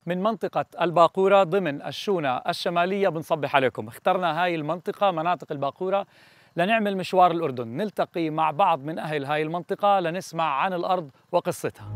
من منطقة الباقورة ضمن الشونة الشمالية. بنصبح عليكم. اخترنا هاي المنطقة، مناطق الباقورة، لنعمل مشوار الأردن، نلتقي مع بعض من أهل هاي المنطقة لنسمع عن الأرض وقصتها.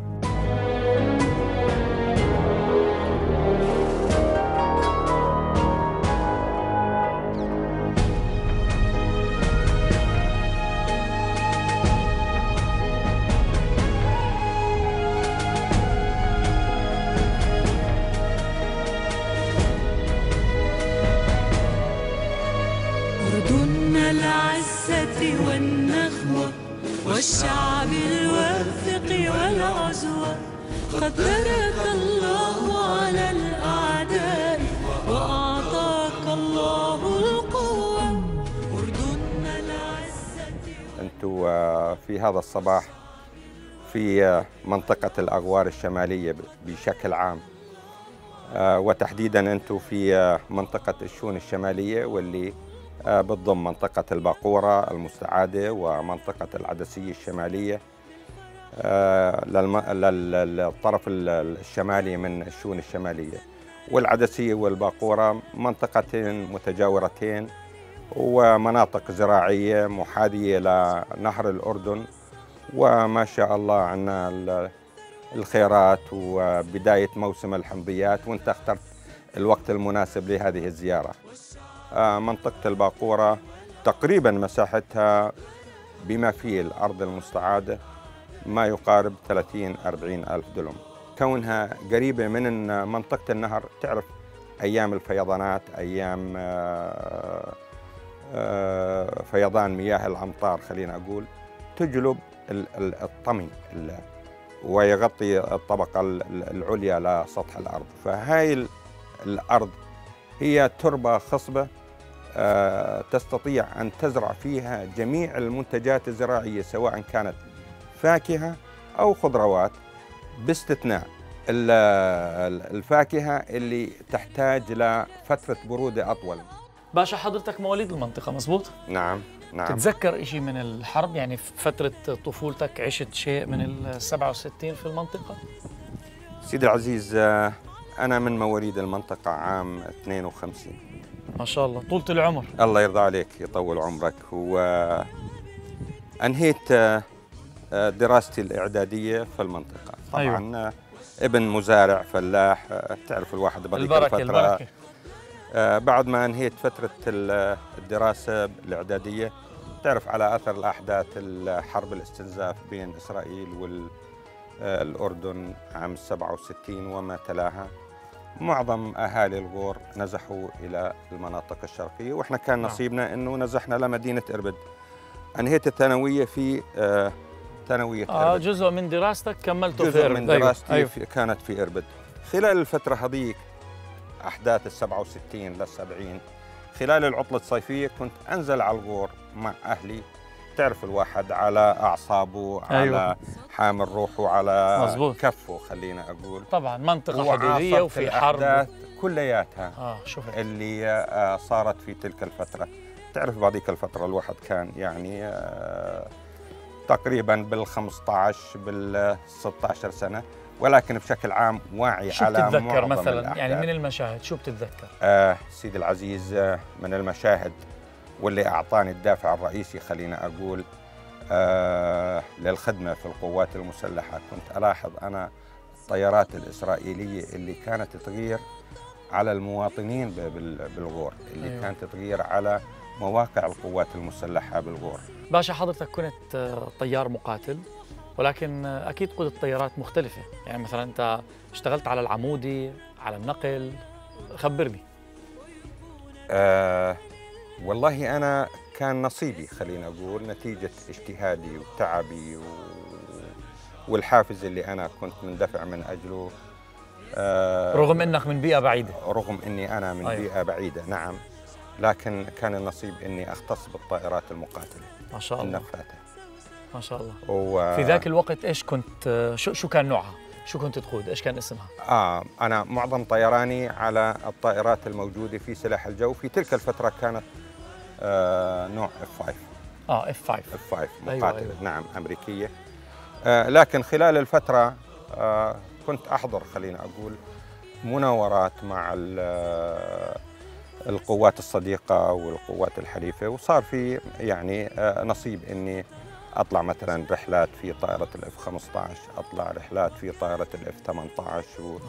أردننا العزة والنخوة والشعب الوثق والعزوة، قد بارك الله على الأعداء وأعطاك الله القوة. أردننا العزة. أنتم في هذا الصباح في منطقة الأغوار الشمالية بشكل عام، وتحديدا أنتم في منطقة الشون الشمالية، واللي بتضم منطقة الباقورة المستعادة ومنطقة العدسية الشمالية للطرف الشمالي من الشون الشمالية. والعدسية والباقورة منطقتين متجاورتين ومناطق زراعية محاذية لنهر الأردن، وما شاء الله عندنا الخيرات وبداية موسم الحمضيات، وانت اخترت الوقت المناسب لهذه الزيارة. منطقة الباقورة تقريبا مساحتها بما فيه الأرض المستعادة ما يقارب 30-40 ألف دلم. كونها قريبة من منطقة النهر، تعرف أيام الفيضانات، أيام فيضان مياه الأمطار خلينا أقول، تجلب الطمي ويغطي الطبقة العليا لسطح الأرض. فهاي الأرض هي تربة خصبة تستطيع أن تزرع فيها جميع المنتجات الزراعية، سواء كانت فاكهة أو خضروات، باستثناء الفاكهة اللي تحتاج لفترة برودة أطول. باشا، حضرتك مواليد المنطقة مزبوط؟ نعم. تتذكر إشي من الحرب؟ يعني في فترة طفولتك عشت شيء من ال67 في المنطقة؟ سيدي العزيز، أنا من مواليد المنطقة عام 52. ما شاء الله، طولة العمر. الله يرضى عليك، يطول عمرك. وأنهيت دراستي الإعدادية في المنطقة. طبعاً أيوة. ابن مزارع فلاح، تعرف الواحد بهذيك الفترة. بعد ما أنهيت فترة الدراسة الإعدادية، تعرف على أثر الأحداث الحرب الاستنزاف بين إسرائيل والأردن عام 67 وما تلاها، معظم أهالي الغور نزحوا إلى المناطق الشرقية، وإحنا كان نصيبنا أنه نزحنا لمدينة إربد. أنهيت الثانوية في ثانوية إربد. جزء من دراستك كملته في إربد. جزء من دراستي أيوة. كانت في إربد. خلال الفترة هذيك، أحداث 67 لل70، خلال العطلة الصيفية كنت أنزل على الغور مع أهلي. تعرف الواحد على أعصابه، أيوة. على حامل روحه، على مزبوط. كفه خلينا أقول. طبعا منطقة حدودية وفي حرب كلياتها شوفت اللي صارت في تلك الفترة. تعرف بهذيك الفترة الواحد كان يعني تقريبا بال15 بال16 سنة، ولكن بشكل عام واعي على معظم بتتذكر مثلا الأحداث. يعني من المشاهد شو بتتذكر؟ سيدي العزيز، من المشاهد واللي أعطاني الدافع الرئيسي خلينا أقول للخدمة في القوات المسلحة، كنت ألاحظ أنا الطيارات الإسرائيلية اللي كانت تغير على المواطنين بالغور، اللي أيوة. كانت تغير على مواقع القوات المسلحة بالغور. باشا، حضرتك كنت طيار مقاتل، ولكن أكيد قدت طيارات مختلفة، يعني مثلا أنت اشتغلت على العمودي، على النقل، خبرني. والله أنا كان نصيبي خلينا أقول، نتيجة اجتهادي وتعبي والحافز اللي أنا كنت مندفع من أجله. رغم أنك من بيئة بعيدة. رغم أني أنا من أيوة. بيئة بعيدة، نعم، لكن كان النصيب أني أختص بالطائرات المقاتلة. ما شاء الله. النفاثة. ما شاء الله. في ذاك الوقت إيش كنت، شو كان نوعها؟ شو كنت تقود؟ إيش كان اسمها؟ أنا معظم طيراني على الطائرات الموجودة في سلاح الجو. في تلك الفترة كانت نوع F5. F5 مقاتلة. أيوة. نعم، أمريكية. لكن خلال الفترة كنت أحضر خلينا أقول مناورات مع القوات الصديقة والقوات الحليفة، وصار في يعني نصيب إني أطلع مثلا رحلات في طائرة الإف 15، أطلع رحلات في طائرة الإف 18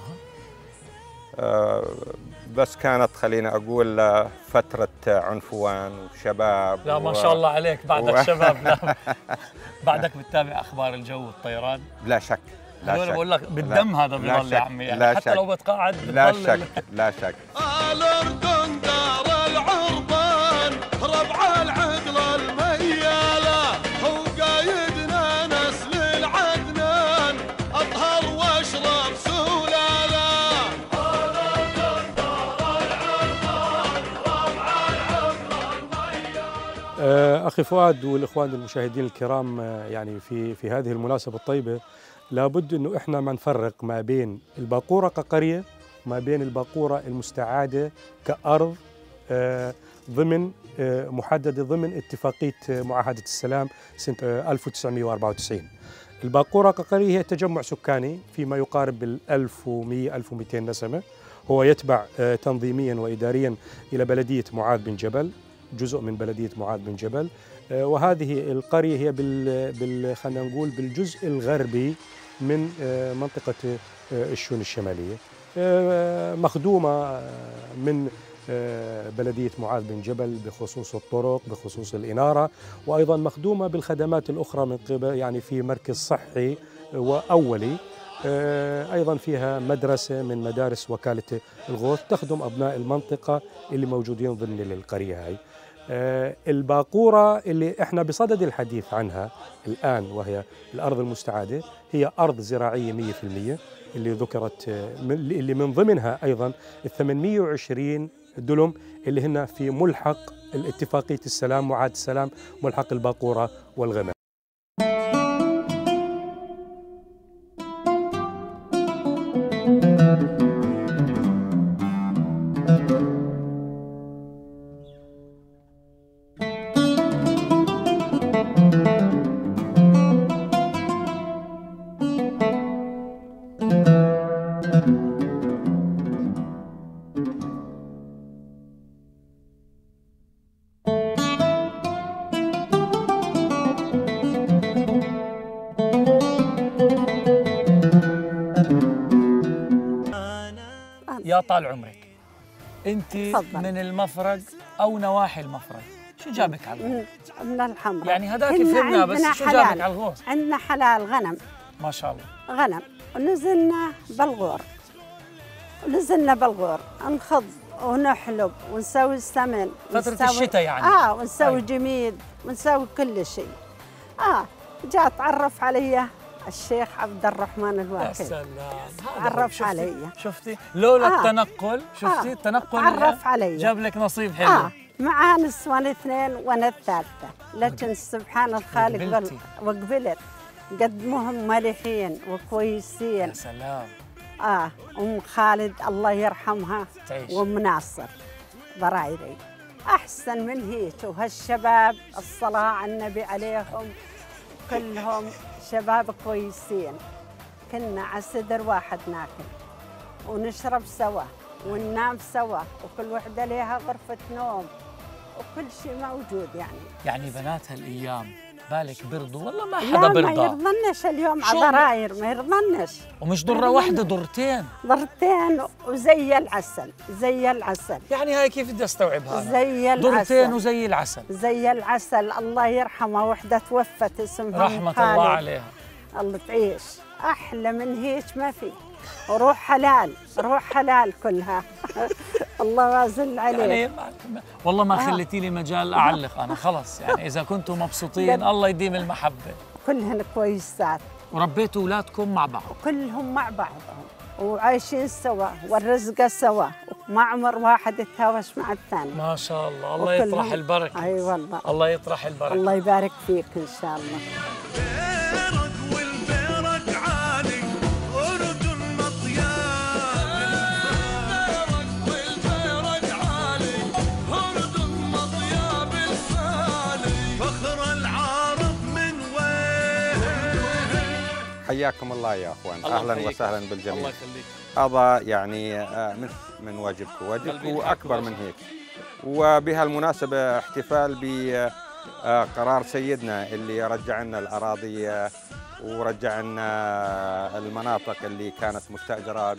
بس كانت خلينا أقول فترة عنفوان وشباب. لا ما شاء الله عليك بعدك شباب. لا بعدك بتتابع أخبار الجو والطيران؟ لا شك لا شك. بقول لك بالدم هذا بيضل يا عمي، يعني حتى لو بتقاعد لا شك لا شك. الأردن دار العربان ربع العقل الميالة، هو قايدنا نسل العدنان أطهر واشرب سلالة. الأردن دار العربان ربع العقل الميالة. أخي فؤاد والإخوان المشاهدين الكرام، يعني في هذه المناسبة الطيبة لابد أنه إحنا ما نفرق ما بين الباقورة كقرية وما بين الباقورة المستعادة كأرض ضمن محددة ضمن اتفاقية معاهدة السلام سنة 1994. الباقورة كقرية هي تجمع سكاني فيما يقارب بال 1100-1200 نسمة، هو يتبع تنظيميا وإداريا إلى بلدية معاذ بن جبل، جزء من بلدية معاذ بن جبل، وهذه القرية هي خلينا نقول بالجزء الغربي من منطقة الشون الشمالية، مخدومة من بلدية معاذ بن جبل بخصوص الطرق، بخصوص الإنارة، وأيضا مخدومة بالخدمات الأخرى من قبل يعني في مركز صحي وأولي، أيضا فيها مدرسة من مدارس وكالة الغوث تخدم أبناء المنطقة اللي موجودين ضمن القرية هاي. الباقورة اللي احنا بصدد الحديث عنها الآن وهي الأرض المستعادة هي أرض زراعية 100% اللي ذكرت، اللي من ضمنها أيضا 820 دلم اللي هن في ملحق الاتفاقية السلام معاهدة السلام، ملحق الباقورة والغمام. يا طال عمرك، انت من المفرق او نواحي المفرق، شو جابك على الغوص؟ من الحمراء يعني هداك فهمنا، بس شو جابك على الغوص؟ عندنا حلال غنم ما شاء الله، غنم، ونزلنا بالغور، نخض ونحلب ونسوي السمن فترة الشتاء يعني. ونسوي جميد ونسوي كل شيء. جاء تعرف علي الشيخ عبد الرحمن الواحد. يا سلام، عرف علي. شفتي لولا التنقل، شفتي التنقل عرف علي، جاب لك نصيب حلو. معاه نسوان 2 وانا الثالثة، لكن سبحان الخالق وقبلت قدمهم مليحين وكويسين. يا سلام. أم خالد الله يرحمها تعيش. وأم ناصر ضرايري أحسن من هيك، وهالشباب الصلاة على النبي عليهم كلهم شباب كويسين. كنا على صدر واحد ناكل ونشرب سوا وننام سوا، وكل وحدة لها غرفة نوم وكل شيء موجود. يعني بنات هالأيام بالك برضو والله ما حدا برضى. ما يرضنش اليوم على ضراير، ما يرضنش. ومش ضرة واحدة، ضرتين وزي العسل، زي العسل. يعني هاي كيف بدي استوعبها؟ زي العسل، ضرتين وزي العسل، زي العسل. الله يرحمها، وحدة توفت اسمها رحمة الله عليها. الله تعيش، أحلى من هيك ما في. وروح حلال، روح حلال كلها. الله وازل عليك. يعني والله ما خليتي لي مجال أعلق أنا، خلص يعني إذا كنتوا مبسوطين الله يديم المحبة. كلهن كويسات. وربيتوا أولادكم مع بعض؟ كلهم مع بعضهم وعايشين سوا والرزق سوا، ما عمر واحد يتهاوش مع الثاني. ما شاء الله، الله يطرح البركة. أي والله، الله يطرح البركة. الله يبارك فيك إن شاء الله. حياكم الله يا اخوان، اهلا وسهلا بالجميع. الله يخليك. هذا يعني من واجبكم واكبر من هيك. وبهالمناسبه احتفال بقرار سيدنا اللي رجع لنا الاراضي ورجع لنا المناطق اللي كانت مستاجره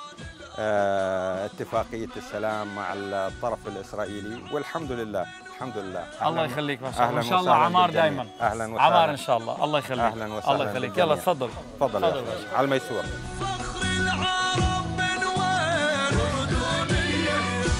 باتفاقيه السلام مع الطرف الاسرائيلي، والحمد لله الحمد لله. الله يخليك ما شاء الله. ان شاء الله عمار دائما. اهلا وسهلا. عمار ان شاء الله. الله يخليك. اهلا وسهلا. الله يخليك. يلا تفضل. تفضل يا أخي. على الميسور. فخر العرب من وين أردنية.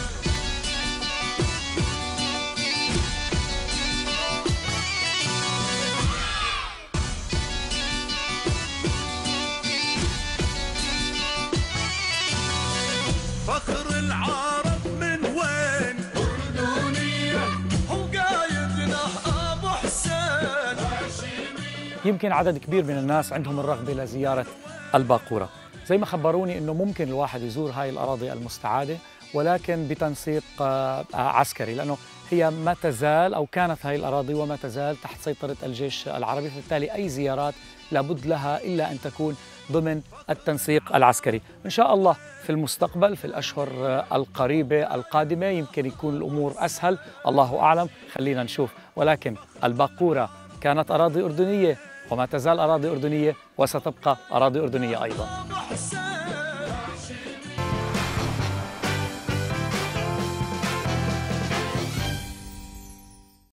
فخر العرب من وين أردنية. هو قايدنا أبو حسين. يمكن عدد كبير من الناس عندهم الرغبة لزيارة الباقورة. زي ما خبروني أنه ممكن الواحد يزور هاي الأراضي المستعادة، ولكن بتنسيق عسكري، لأنه هي ما تزال أو كانت هاي الأراضي وما تزال تحت سيطرة الجيش العربي، فبالتالي أي زيارات لابد لها إلا أن تكون ضمن التنسيق العسكري. إن شاء الله في المستقبل في الأشهر القريبة القادمة يمكن يكون الأمور أسهل، الله أعلم، خلينا نشوف. ولكن الباقورة كانت أراضي أردنية وما تزال أراضي أردنية وستبقى أراضي أردنية أيضا.